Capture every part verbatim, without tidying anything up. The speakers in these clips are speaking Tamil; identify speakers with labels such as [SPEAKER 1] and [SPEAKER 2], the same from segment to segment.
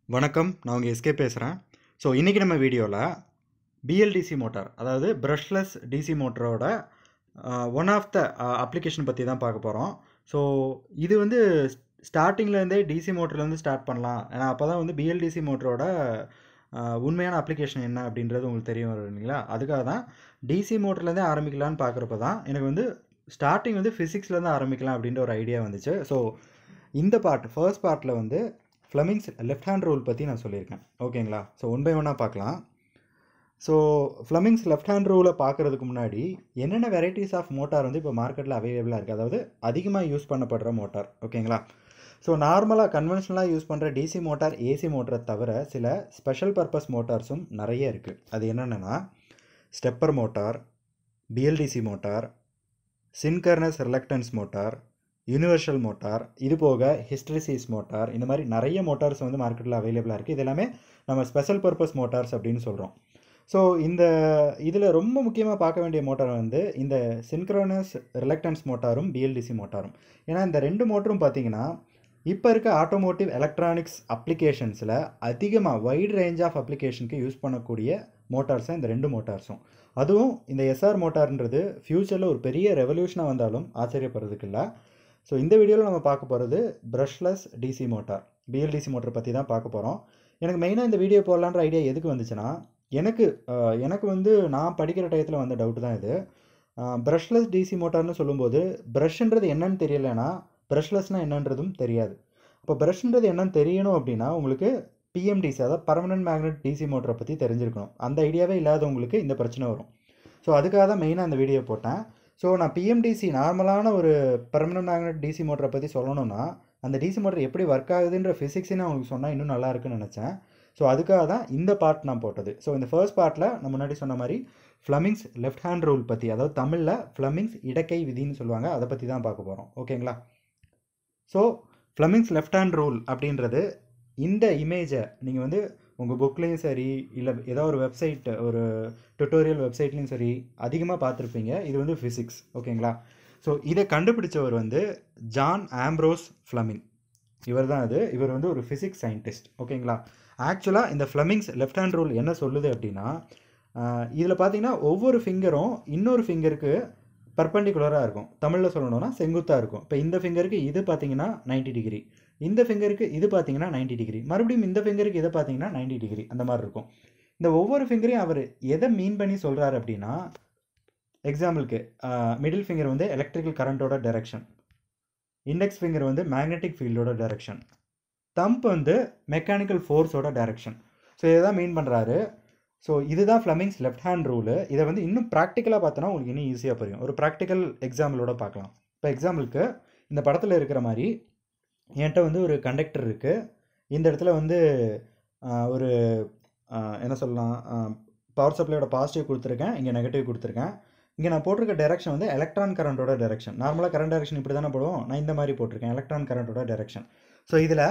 [SPEAKER 1] வணக்கம், நான் உங்கள் எஸ்கே பேசுகிறேன். ஸோ இன்றைக்கி நம்ம வீடியோவில் பிஎல்டிசி மோட்டார், அதாவது ப்ரஷ்லெஸ் டிசி மோட்டரோட ஒன் ஆஃப் த அப்ளிகேஷன் பற்றி தான் பார்க்க போகிறோம். ஸோ இது வந்து ஸ்டார்டிங்லேருந்தே டிசி மோட்டர்லேருந்து ஸ்டார்ட் பண்ணலாம். ஏன்னா அப்போ தான் வந்து பிஎல்டிசி மோட்டரோட உண்மையான அப்ளிகேஷன் என்ன அப்படின்றது உங்களுக்கு தெரிய வரும் இல்லைங்களா? அதுக்காக தான் டிசி மோட்டர்லேருந்தே ஆரம்பிக்கலான்னு பார்க்குறப்ப தான் எனக்கு வந்து ஸ்டார்டிங் வந்து ஃபிசிக்ஸ்லேருந்து ஆரம்பிக்கலாம் அப்படின்ற ஒரு ஐடியா வந்துச்சு. ஸோ இந்த பார்ட் ஃபர்ஸ்ட் பார்ட்டில் வந்து ஃப்ளமிங்ஸ் லெஃப்ட் ஹேண்ட் ரூல் பற்றி நான் சொல்லியிருக்கேன். ஓகேங்களா? ஸோ ஒன் பை ஒன்னாக பார்க்கலாம். ஸோ ஃப்ளமிங்ஸ் லெஃப்ட் ஹேண்ட் ரூலை பார்க்குறதுக்கு முன்னாடி என்னென்ன வெரைட்டிஸ் ஆஃப் மோட்டார் வந்து இப்போ மார்க்கெட்டில் அவைலபிளாக இருக்குது, அதாவது அதிகமாக யூஸ் பண்ணப்படுற மோட்டார். ஓகேங்களா? ஸோ நார்மலாக கன்வென்ஷனலாக யூஸ் பண்ணுற டிசி மோட்டார், ஏசி மோட்டரை தவிர சில ஸ்பெஷல் பர்பஸ் மோட்டார்ஸும் நிறைய இருக்குது. அது என்னென்னா stepper motor, BLDC motor, synchronous reluctance motor, universal motor, இது போக ஹிஸ்டரிசிஸ் மோட்டார், இந்த மாதிரி நிறைய மோட்டார்ஸ் வந்து மார்க்கெட்டில் அவைலபிளாக இருக்குது. இது எல்லாமே நம்ம ஸ்பெஷல் பர்பஸ் மோட்டார்ஸ் அப்படின்னு சொல்கிறோம். ஸோ இந்த இதில் ரொம்ப முக்கியமாக பார்க்க வேண்டிய மோட்டார் வந்து இந்த சின்க்ரோனஸ் ரிலக்டன்ஸ் மோட்டாரும் பிஎல்டிசி மோட்டாரும். ஏன்னா இந்த ரெண்டு மோட்டரும் பார்த்தீங்கன்னா இப்போ இருக்க ஆட்டோமோட்டிவ் எலக்ட்ரானிக்ஸ் அப்ளிகேஷன்ஸில் அதிகமாக வைட் ரேஞ்ச் ஆஃப் அப்ளிகேஷனுக்கு யூஸ் பண்ணக்கூடிய மோட்டார்ஸ் தான் இந்த ரெண்டு மோட்டார்ஸும். அதுவும் இந்த எஸ்ஆர் மோட்டார்ன்றது ஃப்யூச்சரில் ஒரு பெரிய ரெவல்யூஷனாக வந்தாலும் ஆச்சரியப்படுறதுக்கு இல்லை. ஸோ இந்த வீடியோவில் நம்ம பார்க்க போகிறது brushless DC motor, BLDC motor பற்றி தான் பார்க்க போகிறோம். எனக்கு மெயினாக இந்த வீடியோ போடலான்ற ஐடியா எதுக்கு வந்துச்சுன்னா, எனக்கு எனக்கு வந்து நான் படிக்கிற டயத்தில் வந்த டவுட் தான் இது. ப்ரஷ்லெஸ் டிசி மோட்டார்னு சொல்லும்போது ப்ரஷ்ன்றது என்னன்னு தெரியலைன்னா ப்ரஷ்லெஸ்னால் என்னன்றதும் தெரியாது. அப்போ ப்ரஷ்ன்றது என்னன்னு தெரியணும் அப்படின்னா உங்களுக்கு பிஎம்டிசி, அதாவது பர்மனன்ட் மேக்னெட் டிசி மோட்டரை பற்றி தெரிஞ்சிருக்கணும். அந்த ஐடியாவே இல்லாதவங்களுக்கு இந்த பிரச்சனை வரும். ஸோ அதுக்காக தான் மெயினாக இந்த வீடியோ போட்டேன். ஸோ நான் பிஎம்டிசி நார்மலான ஒரு பெர்மனன்ட் மேக்னெட் டிசி மோட்டரை பற்றி சொல்லணும்னா அந்த டிசி மோட்டர் எப்படி ஒர்க் ஆகுதுன்ற ஃபிசிக்ஸை நான் உங்களுக்கு சொன்னால் இன்னும் நல்லா இருக்குன்னு நினச்சேன். ஸோ அதுக்காக தான் இந்த பார்ட் நான் போட்டது. ஸோ இந்த ஃபர்ஸ்ட் பார்ட்டில் நான் முன்னாடி சொன்ன மாதிரி ஃப்ளமிங்ஸ் லெஃப்ட் ஹேண்ட் ரூல் பற்றி, அதாவது தமிழில் ஃப்ளமிங்ஸ் இடக்கை விதின்னு சொல்லுவாங்க, அதை பற்றி தான் பார்க்க போகிறோம். ஓகேங்களா? So Fleming's left hand rule அப்படின்றது இந்த இமேஜை நீங்கள் வந்து உங்கள் புக்லேயும் சரி, இல்லை ஏதோ ஒரு வெப்சைட், ஒரு டுட்டோரியல் வெப்சைட்லேயும் சரி அதிகமாக பார்த்துருப்பீங்க. இது வந்து ஃபிசிக்ஸ். ஓகேங்களா? ஸோ இதை கண்டுபிடிச்சவர் வந்து ஜான் ஆம்ப்ரோஸ் ஃப்ளமிங். இவர் தான் அது. இவர் வந்து ஒரு ஃபிசிக்ஸ் சயின்டிஸ்ட். ஓகேங்களா? ஆக்சுவலாக இந்த ஃப்ளமிங்ஸ் லெஃப்ட் ஹேண்ட் ரூல் என்ன சொல்லுது அப்படின்னா, இதில் பார்த்தீங்கன்னா ஒவ்வொரு ஃபிங்கரும் இன்னொரு ஃபிங்கருக்கு பர்பண்டிகுலராக இருக்கும். தமிழில் சொல்லணும்னா செங்குத்தாக இருக்கும். இப்போ இந்த ஃபிங்கருக்கு இது பார்த்தீங்கன்னா நைன்டி டிகிரி, இந்த ஃபிங்கருக்கு இது பார்த்தீங்கன்னா நைன்டி டிகிரி, மறுபடியும் இந்த ஃபிங்கருக்கு இதை பார்த்தீங்கன்னா நைன்டி டிகிரி, அந்த மாதிரி இருக்கும். இந்த ஒவ்வொரு ஃபிங்கரையும் அவர் எதை மீன் பண்ணி சொல்கிறார் அப்படின்னா, எக்ஸாம்பிளுக்கு மிடில் ஃபிங்கர் வந்து எலக்ட்ரிக்கல் கரண்ட்டோட டைரக்ஷன், இண்டெக்ஸ் ஃபிங்கர் வந்து மேக்னெட்டிக் ஃபீல்டோட டைரக்ஷன், தம்ப் வந்து மெக்கானிக்கல் ஃபோர்ஸோட டைரக்ஷன். ஸோ இதை தான் மீன் பண்ணுறாரு. ஸோ இதுதான் ஃப்ளமிங்ஸ் லெஃப்ட் ஹேண்ட் ரூலு. இதை வந்து இன்னும் ப்ராக்டிக்கலாக பார்த்தோன்னா உங்களுக்கு இன்னும் ஈஸியாக புரியும். ஒரு ப்ராக்டிக்கல் எக்ஸாம்பிளோட பார்க்கலாம். இப்போ எக்ஸாம்பிளுக்கு இந்த படத்தில் இருக்கிற மாதிரி என்கிட்ட வந்து ஒரு கண்டக்டர் இருக்குது. இந்த இடத்துல வந்து ஒரு என்ன சொல்லலாம், பவர் சப்ளையோட பாசிட்டிவ் கொடுத்துருக்கேன், இங்கே நெகட்டிவ் கொடுத்துருக்கேன். இங்கே நான் போட்டிருக்க டைரக்ஷன் வந்து எலக்ட்ரான் கரண்ட்டோட டைரக்ஷன். நார்மலாக கரண்ட் டைரக்ஷன் இப்படி தானே போடுவோம், நான் இந்த மாதிரி போட்டிருக்கேன் எலக்ட்ரான் கரண்ட்டோட டைரக்ஷன். ஸோ இதில்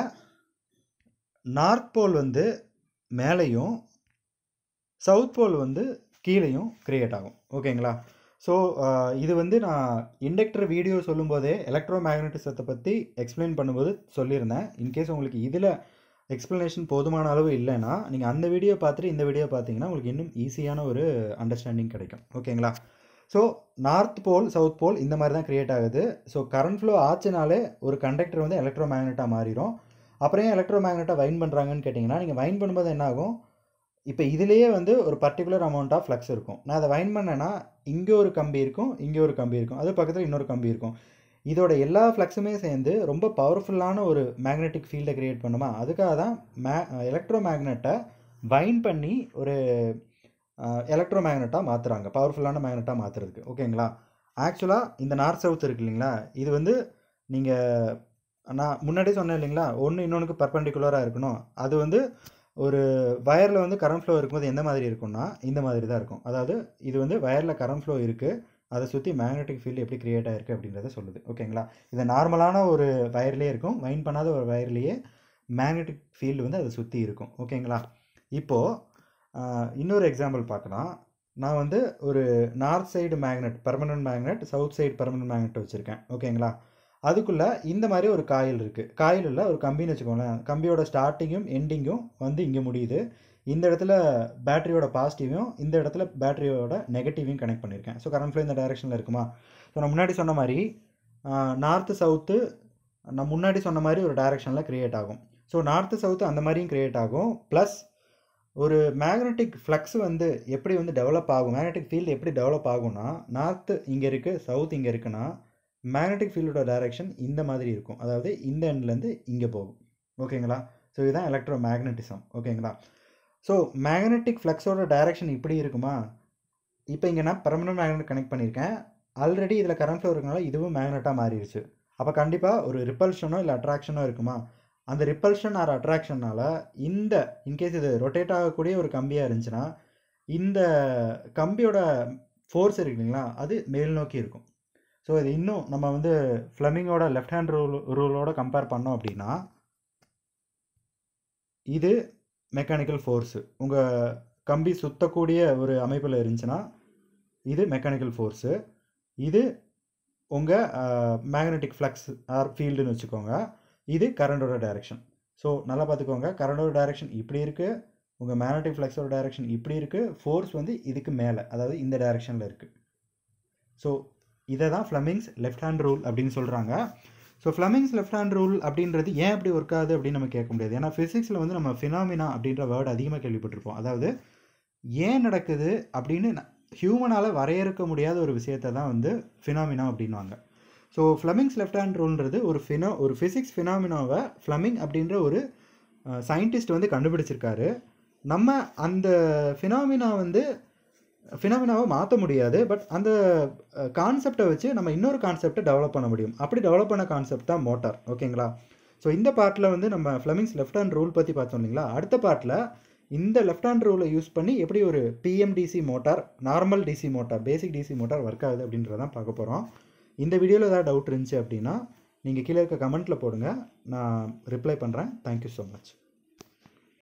[SPEAKER 1] நார்த் போல் வந்து மேலேயும் சவுத் போல் வந்து கீழேயும் க்ரியேட் ஆகும். ஓகேங்களா? ஸோ இது வந்து நான் இண்டக்டர் வீடியோ சொல்லும்போதே எலக்ட்ரோ மேக்னட்டிசத்தை பற்றி எக்ஸ்பிளைன் பண்ணும்போது சொல்லியிருந்தேன். இன்கேஸ் உங்களுக்கு இதில் எக்ஸ்ப்ளனேஷன் போதுமான அளவு இல்லைன்னா நீங்கள் அந்த வீடியோ பார்த்துட்டு இந்த வீடியோ பார்த்தீங்கன்னா உங்களுக்கு இன்னும் ஈஸியான ஒரு அண்டர்ஸ்டாண்டிங் கிடைக்கும். ஓகேங்களா? So north pole south pole இந்த மாதிரி தான் க்ரியேட் ஆகுது. ஸோ கரண்ட் ஃப்ளோ ஆச்சுனாலே ஒரு கண்டக்டர் வந்து எலக்ட்ரோ மேக்னெட்டாக மாறிடும். அப்புறம் ஏன் எலக்ட்ரோ மேக்னெட்டாக வைன் பண்ணுறாங்கன்னு கேட்டிங்கன்னா, நீங்கள் வைன் பண்ணும்போது என்ன ஆகும், இப்போ இதிலேயே வந்து ஒரு பர்டிகுலர் அமௌண்ட் ஆஃப் ஃப்ளக்ஸ் இருக்கும். நான் அதை வைன் பண்ணேன்னா இங்கே ஒரு கம்பி இருக்கும், இங்கே ஒரு கம்பி இருக்கும், அது பக்கத்தில் இன்னொரு கம்பி இருக்கும். இதோட எல்லா ஃப்ளக்ஸுமே சேர்ந்து ரொம்ப பவர்ஃபுல்லான ஒரு மேக்னெட்டிக் ஃபீல்டை க்ரியேட் பண்ணுமா, அதுக்காக தான் மே எலக்ட்ரோ மேக்னெட்டை வைன் பண்ணி ஒரு எலக்ட்ரோ மேக்னெட்டாக மாற்றுறாங்க, பவர்ஃபுல்லான மேக்னெட்டாக மாற்றுறதுக்கு. ஓகேங்களா? ஆக்சுவலாக இந்த நார்த் சவுத் இருக்குது இல்லைங்களா, இது வந்து நீங்கள் நான் முன்னாடியே சொன்னேன் இல்லைங்களா, ஒன்று இன்னொன்றுக்கு பர்பண்டிகுலராக இருக்கணும். அது வந்து ஒரு வயரில் வந்து கரண்ட் ஃப்ளோ இருக்கும்போது எந்த மாதிரி இருக்கும்னா இந்த மாதிரி தான் இருக்கும். அதாவது இது வந்து வயரில் கரண்ட் ஃப்ளோ இருக்குது, அதை சுற்றி மேக்னெட்டிக் ஃபீல்டு எப்படி க்ரியேட் ஆகிருக்கு அப்படின்றத சொல்லுது. ஓகேங்களா? இது நார்மலான ஒரு வயர்லேயே இருக்கும், வைன் பண்ணாத ஒரு வயர்லேயே மேக்னெட்டிக் ஃபீல்டு வந்து அதை சுற்றி இருக்கும். ஓகேங்களா? இப்போது இன்னொரு எக்ஸாம்பிள் பார்க்கலாம். நான் வந்து ஒரு north side magnet permanent magnet, south side permanent magnet வச்சுருக்கேன். ஓகேங்களா? அதுக்குள்ளே இந்த மாதிரி ஒரு காயில் இருக்குது. காயில் இல்லை, ஒரு கம்பின்னு வச்சுக்கோங்களேன். கம்பியோட ஸ்டார்டிங்கும் எண்டிங்கும் வந்து இங்கே முடியுது. இந்த இடத்துல பேட்டரியோட பாசிட்டிவையும் இந்த இடத்துல பேட்டரியோட நெகட்டிவையும் கனெக்ட் பண்ணியிருக்கேன். ஸோ கரண்ட் ஃப்ளோ இந்த டைரெக்ஷனில் இருக்குமா? ஸோ நான் முன்னாடி சொன்ன மாதிரி நார்த்து சவுத்து நான் முன்னாடி சொன்ன மாதிரி ஒரு டைரெக்ஷனில் க்ரியேட் ஆகும். ஸோ நார்த்து சவுத்து அந்த மாதிரியும் க்ரியேட் ஆகும். ப்ளஸ் ஒரு மேக்னெட்டிக் ஃப்ளக்ஸ் வந்து எப்படி வந்து டெவலப் ஆகும், மேக்னெட்டிக் ஃபீல்டு எப்படி டெவலப் ஆகும்னா, நார்த்து இங்கே இருக்குது, சவுத் இங்கே இருக்குன்னா மேக்னெட்டிக் ஃபீல்டோட டைரெக்ஷன் இந்த மாதிரி இருக்கும். அதாவது இந்த எண்ட்லேருந்து இங்கே போகும். ஓகேங்களா? ஸோ இதுதான் எலக்ட்ரோ மேக்னட்டிசம். ஓகேங்களா? ஸோ மேக்னெட்டிக் ஃப்ளக்ஸோட டைரெக்ஷன் இப்படி இருக்குமா? இப்போ இங்கே நான் பெர்மனன்ட் மேக்னெட் கனெக்ட் பண்ணியிருக்கேன். ஆல்ரெடி இதில் கரண்ட் ஃப்ளோ இருக்கனால இதுவும் மேக்னெட்டாக மாறிடுச்சு. அப்போ கண்டிப்பாக ஒரு ரிப்பல்ஷனோ இல்லை அட்ராக்ஷனோ இருக்குமா? அந்த ரிப்பல்ஷன் ஆர் அட்ராக்ஷனால் இந்த இன்கேஸ் இது ரொட்டேட் ஆகக்கூடிய ஒரு கம்பியாக இருந்துச்சுன்னா இந்த கம்பியோட ஃபோர்ஸ் இருக்கு இல்லைங்களா, அது மேல் நோக்கி இருக்கும். ஸோ இது இன்னும் நம்ம வந்து ஃப்ளெமிங்கோட லெஃப்ட் ஹேண்ட் ரூல் ரூலோட கம்பேர் பண்ணோம் அப்படின்னா இது மெக்கானிக்கல் ஃபோர்ஸு. உங்கள் கம்பி சுற்றக்கூடிய ஒரு அமைப்பில் இருந்துச்சுன்னா இது மெக்கானிக்கல் ஃபோர்ஸு. இது உங்கள் மேக்னெட்டிக் ஃப்ளக்ஸ் ஆர் ஃபீல்டுன்னு வச்சுக்கோங்க. இது கரண்டோட டைரெக்ஷன். ஸோ நல்லா பார்த்துக்கோங்க, கரண்டோட டைரெக்ஷன் இப்படி இருக்குது, உங்கள் மேக்னெட்டிக் ஃப்ளக்ஸோட டைரெக்ஷன் இப்படி இருக்குது, ஃபோர்ஸ் வந்து இதுக்கு மேலே அதாவது இந்த டைரெக்ஷனில் இருக்குது. ஸோ இதை தான் ஃப்ளெமிங்ஸ் லெஃப்ட் ஹேண்ட் ரூல் அப்படின்னு சொல்கிறாங்க. So Fleming's left hand rule அப்படின்றது ஏன் அப்படி ஒர்க் ஆகுது அப்படின்னு நம்ம கேட்க முடியாது. ஏன்னா ஃபிசிக்ஸில் வந்து நம்ம ஃபினாமினா அப்படின்ற வேர்டு அதிகமாக கேள்விப்பட்டிருப்போம். அதாவது ஏன் நடக்குது அப்படின்னு ஹியூமனால் வரையறுக்க முடியாத ஒரு விஷயத்தை தான் வந்து ஃபினாமினா அப்படின்வாங்க. ஸோ ஃப்ளெமிங்ஸ் லெஃப்ட் ஹேண்ட் ரூல்ன்றது ஒரு ஃபினோ ஒரு ஃபிசிக்ஸ் ஃபினாமினாவை ஃப்ளெமிங் அப்படின்ற ஒரு சயின்டிஸ்ட் வந்து கண்டுபிடிச்சிருக்காரு. நம்ம அந்த ஃபினாமினா வந்து ஃபினாமினாவை மாற்ற முடியாது, பட் அந்த கான்செப்டை வச்சு நம்ம இன்னொரு கான்செப்டை டெவலப் பண்ண முடியும். அப்படி டெவலப் பண்ண கான்செப்ட் தான் மோட்டார். ஓகேங்களா? ஸோ இந்த பார்ட்டில் வந்து நம்ம ஃப்ளெமிங்ஸ் லெஃப்ட் ஹேண்ட் ரூல் பற்றி பார்த்தோம் இல்லைங்களா. அடுத்த பார்ட்டில் இந்த லெஃப்ட் ஹேண்ட் ரூலை யூஸ் பண்ணி எப்படி ஒரு PMDC motor, normal DC motor, basic DC motor work ஆகுது அப்படின்றதான் பார்க்க போகிறோம். இந்த வீடியோவில் ஏதாவது டவுட் இருந்துச்சு அப்படின்னா நீங்கள் கீழே இருக்க கமெண்ட்டில் போடுங்க, நான் ரிப்ளை பண்ணுறேன். Thank you so much.